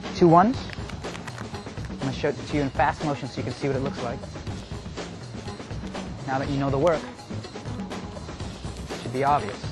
2 1s. I'm going to show it to you in fast motion so you can see what it looks like. Now that you know the work, it should be obvious.